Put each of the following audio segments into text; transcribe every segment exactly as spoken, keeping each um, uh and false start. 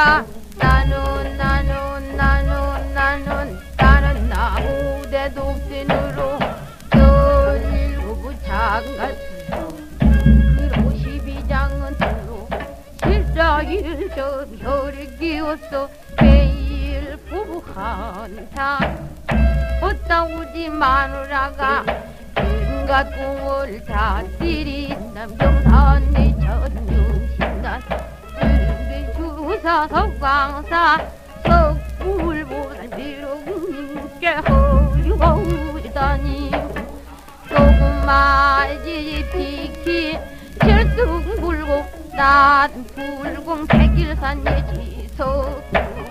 마누라가 나는 나는 나는 나는 나는 나무대 독신으로 열일곱 장가슬로 그로십이 장은 들로 실자일 저 혈이 끼웠어 매일 부부 한타 어따 우리 마누라가 인가 꿈을 다 들인담 경산의 천년신단 주사 석광사 석불보살 비로군께 허리허리다니 조금마지 비키 철뚝 불고 난 불공 백일산의 지석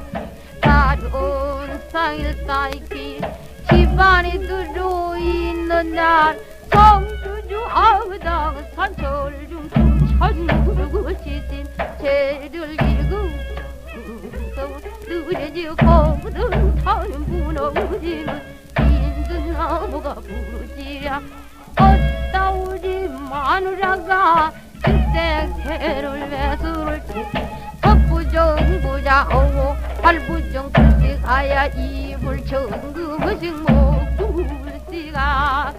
다른 상일 쌓이기 집안이 들어있는 날 성주주 아우당 산철중 천무르고 시신 죄를 일구서 느려지고 거든 타는 무너지는 인두나무가 부르지야 어따 우리 마누라가 일생새를 외술을 치 헛부정부자 오고 할부정 불씨가야 이불 정금식 목불씨가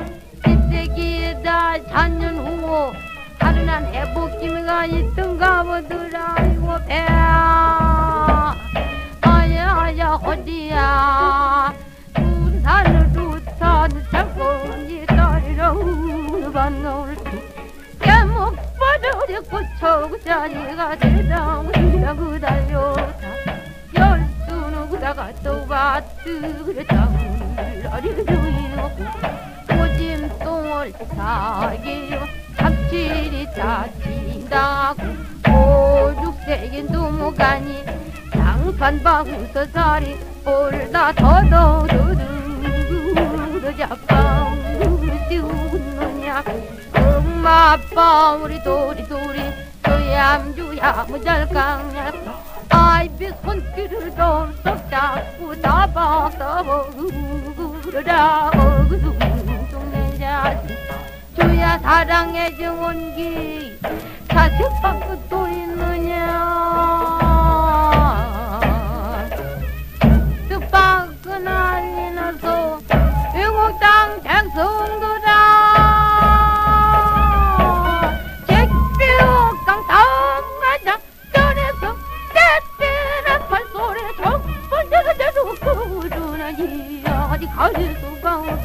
십세기다 잔년 후 하루난 해복김이가 있던가 보더라 이거 배야 아야 아야 어디야 군산을 두탄 잡고니 딸이랑 반가울 깨목 빠져리 고쳐고 자리가 대장이라 그달려다 열수는 그다가 또 봤드 그랬다 울라리르이고 오짐똥을 사기로 잡질이 짜친다고 오죽세긴 두무가니 장판방서살이 올다 더더더더더 잡방 띄우느냐 엄마아빠 우리 도리도리 조얌주야 무잘깡얄깡 아이비 손길을 덜썩 잡고 다박다박 으르라 어그둥둥 자식 주야 사랑의 정원기 사색방 끝도 있느냐 뜻밖은 난리 나서 외국 땅 백성들아 잭비옥강 당가자 전에서 때때는 발소리 정번째가 되고 그러나 이 어디 가질 수가